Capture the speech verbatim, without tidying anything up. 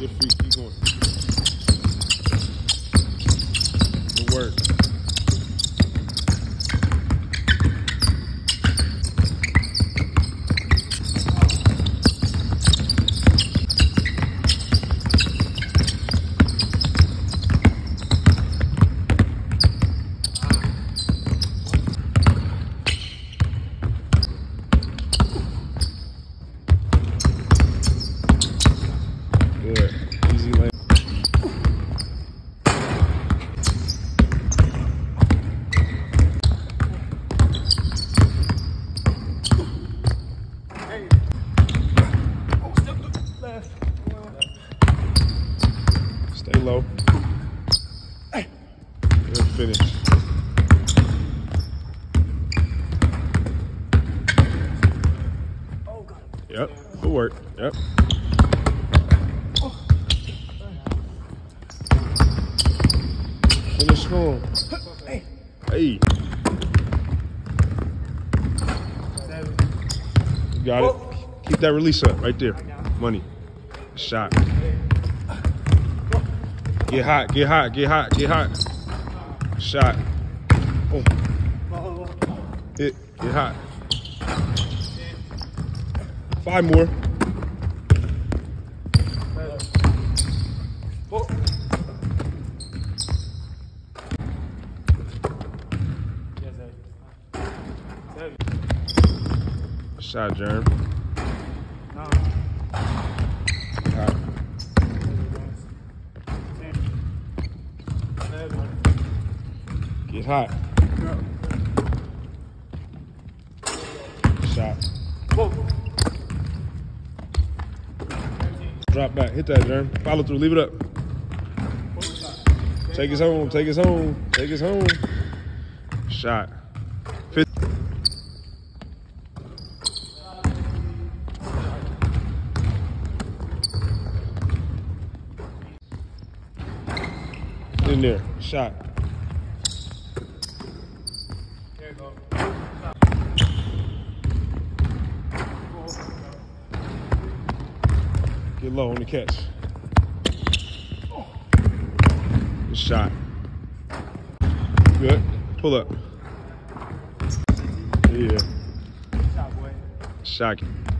Good feet, keep going. Good work. Good. Easy lane. Hey. Oh, step to the left. Stay low. Hey. Good finish. Oh, got it. Yep. Good work. Yep. Finish strong. Hey. Hey. Seven. You got it. Keep that release up right there. Money. Shot. Get hot, get hot, get hot, get hot. Shot. Oh. Hit, get hot. Five more. Shot, Jerm. Hot. Get hot. Shot. Drop back. Hit that, Jerm. Follow through. Leave it up. Take us home. Take us home. Take us home. Shot. Fifth. In there. Shot. There you go. Get low on the catch. Good shot. Good. Pull up. Yeah. Shot, boy. Shocking.